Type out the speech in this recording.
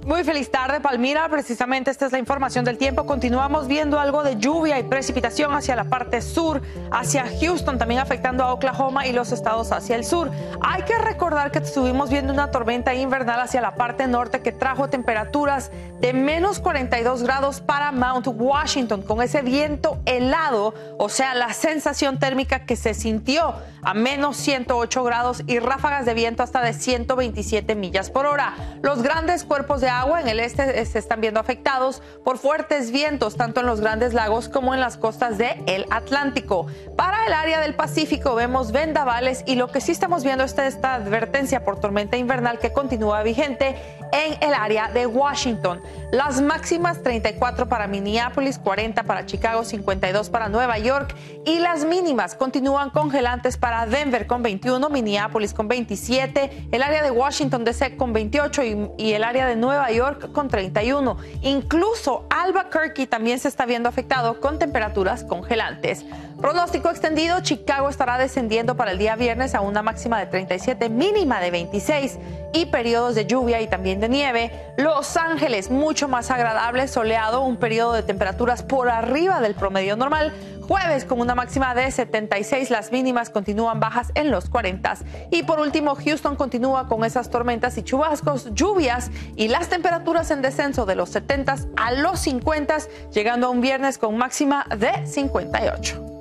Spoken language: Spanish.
Muy feliz tarde, Palmira. Precisamente esta es la información del tiempo. Continuamos viendo algo de lluvia y precipitación hacia la parte sur, hacia Houston, también afectando a Oklahoma y los estados hacia el sur. Hay que recordar que estuvimos viendo una tormenta invernal hacia la parte norte que trajo temperaturas de menos 42 grados para Mount Washington, con ese viento helado, o sea, la sensación térmica que se sintió a menos 108 grados y ráfagas de viento hasta de 127 millas por hora. Los grandes cuerpos de agua en el este se están viendo afectados por fuertes vientos, tanto en los grandes lagos como en las costas del Atlántico. Para el área del Pacífico vemos vendavales y lo que sí estamos viendo es esta advertencia por tormenta invernal que continúa vigente en el área de Washington. Las máximas 34 para Minneapolis, 40 para Chicago, 52 para Nueva York y las mínimas continúan congelantes para Denver con 21, Minneapolis con 27, el área de Washington DC con 28 y el área de Nueva York con 31. Incluso Albuquerque también se está viendo afectado con temperaturas congelantes. Pronóstico extendido, Chicago estará descendiendo para el día viernes a una máxima de 37, mínima de 26 y periodos de lluvia y también de nieve. Los Ángeles, mucho más agradable, soleado, un periodo de temperaturas por arriba del promedio normal. Jueves con una máxima de 76, las mínimas continúan bajas en los 40. Y por último, Houston continúa con esas tormentas y chubascos, lluvias y las temperaturas en descenso de los 70 a los 50, llegando a un viernes con máxima de 58.